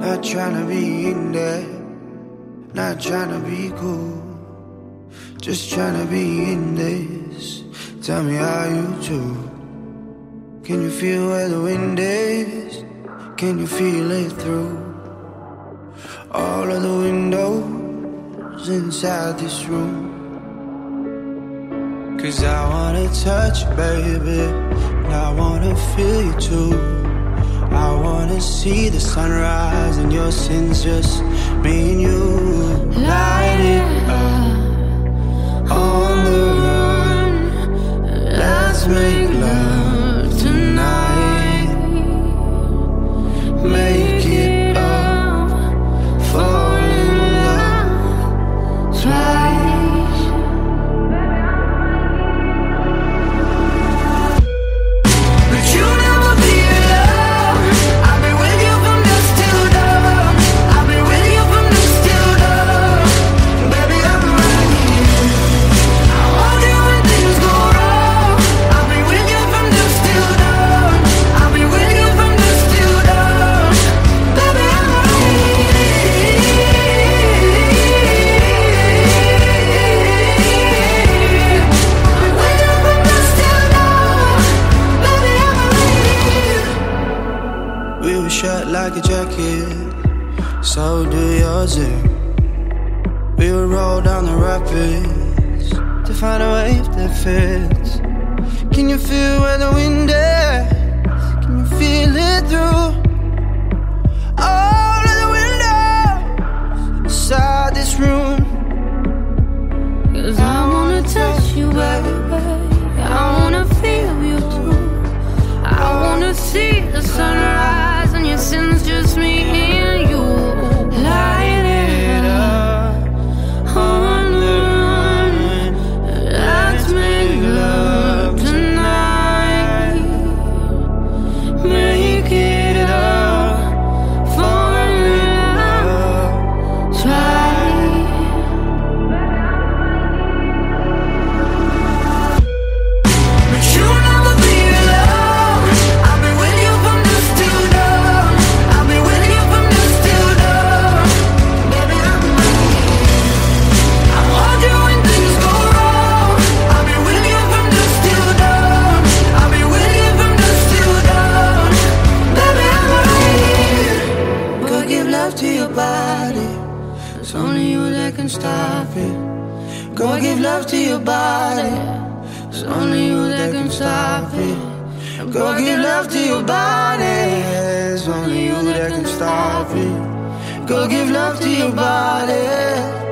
Not tryna be in there, not tryna be cool, just tryna be in this. Tell me how you do. Can you feel where the wind is? Can you feel it through all of the windows inside this room? 'Cause I wanna touch you, baby, and I wanna feel you too. I wanna see the sunrise and your sins, just me and you. Light it up on the run. Let's make love tonight. Make it up, fall in love twice. But you never be alone. I've been with you from dusk till dawn. I've been with you from dusk till dawn. Baby, I'm right here. I hold you when things go wrong. I've been with you from dusk till dawn. I've been with you from dusk till dawn. Baby, I'm right here. I'm with you from dusk till dawn. Baby, I'm right here. We were shut like a jacket, so do yours. We would roll down the rapids to find a wave that fits. Can you feel where the wind is? Can you feel it through all of the windows inside this room? 'Cause I wanna touch you, baby. I wanna feel you too. I wanna see the sunrise and your sins, just me and you. Light it up on the run. Let's make love tonight. Make it up, fall in love twice. But you never be alone. I've been with you from dusk till dawn. I've been with you from dusk till dawn. Baby, I'm right here. I hold you when things go wrong. I've been with you from dusk till dawn. I've been with you from dusk till dawn. Baby, I'm right here. Go give love to your body. It's only you that can stop it. Go give love to your body. It's only you that can stop it. Go give love to your body. It's only you that can stop it. Go give love to your body.